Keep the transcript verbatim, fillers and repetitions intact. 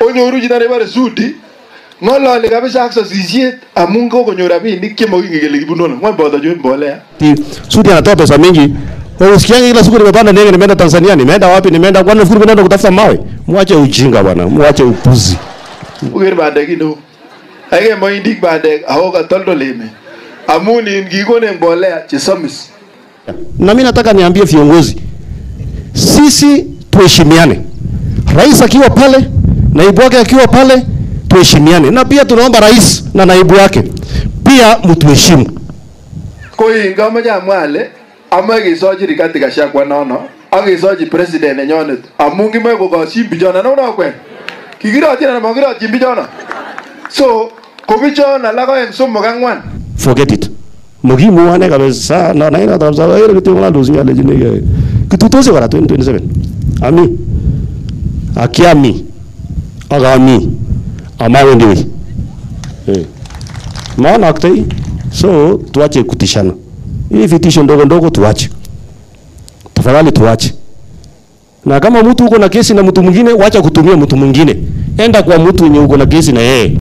onyoru chito nebare Sudi ngolole kabisa ak sasisiet amun kokonyor rabinik chemokingen kele kibunu ono ngwan boto juu mbolea. Sudi anatoa pesa mingi. Usikiange kila siku nimepanda ndege nimeenda Tanzania, nimeenda wapi, nimeenda kwa nini naenda kutafuta mawe? Muache ujinga bwana, muache upuzi. Uger bande kino. Age moindik bande ahoga toldoleme. Amuni ngikone mbolea chesamis. Na mimi nataka niambie viongozi, sisi tuheshimiane. Rais akiwa pale, naibu wake akiwa pale, tuheshimiane. Na pia tunaomba rais na naibu wake pia mtuheshimu. Koi ngama jamwale ama gisoji rikati kashakwa nono agisoji president enyonet amungi mwe ko kashimbi jona no no kwen kigiro tina na magiro jimbi jona so kobichona lago en somo kangwan forget it mugimu wane kabisa na na ina tabza ile kitu ngala dozi ngale jine kitu tose wala twenty twenty-seven ami akiami agami ama wendi eh maana aktai so tuache kutishana. Hii vitisho ndogo ndogo tuache. Tafadhali tuache. Na kama mtu uko na kesi na mtu mwingine, wacha kutumia mtu mwingine. Enda kwa mtu mwenye uko na kesi na yeye.